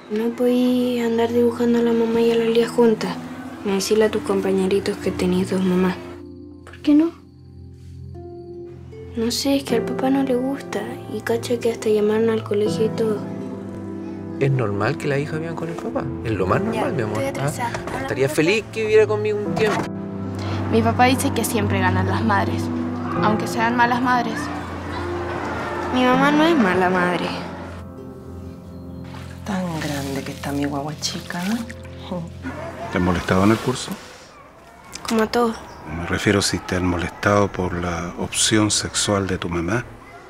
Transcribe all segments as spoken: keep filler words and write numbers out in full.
No podí andar dibujando a la mamá y a la Lía juntas. Me decíle a tus compañeritos que tenías dos mamás. ¿Por qué no? No sé, es que al papá no le gusta. Y cacha que hasta llamaron al colegio y todo. Es normal que las hijas vivan con el papá. Es lo más normal, Ya, mi amor. estoy atrasada. ¿Ah? Estaría feliz que viviera conmigo un tiempo. Mi papá dice que siempre ganan las madres, aunque sean malas madres. Mi mamá no es mala madre. Tan grande que está mi guagua chica, ¿no? ¿Te han molestado en el curso? Como a todos. Me refiero si te han molestado por la opción sexual de tu mamá.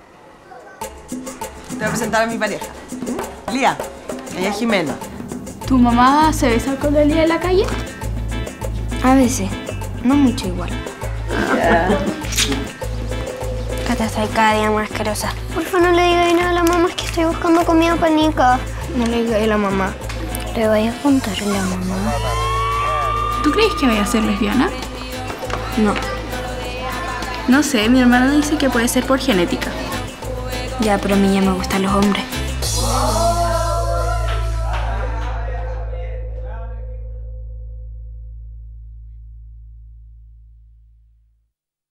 Te voy a presentar a mi pareja. Lía, ella es Jimena. ¿Tu mamá se besa con la Lía en la calle? A veces. No mucho igual. Cata, estoy cada día más asquerosa. Porfa, no le digas nada a la mamá, es que estoy buscando comida para Nica. No le digas a la mamá. Le voy a contar a la mamá. ¿Tú crees que voy a ser lesbiana? No. No sé, mi hermano dice que puede ser por genética. Ya, pero a mí ya me gustan los hombres.